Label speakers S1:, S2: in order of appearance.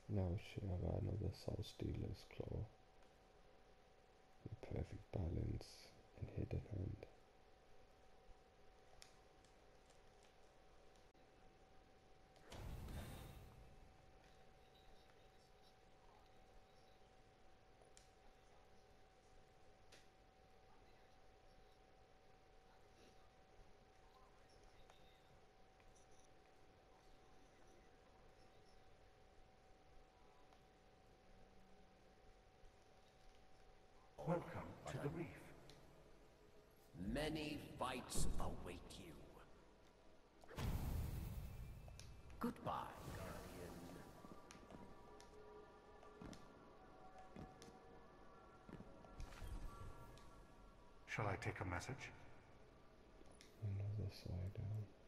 S1: Now shit, I got another Soul Stealer's Claw. The perfect balance and hidden hand.
S2: Welcome to the reef.
S3: Many fights await you. Goodbye, Guardian.
S2: Shall I take a message?
S1: Another side down.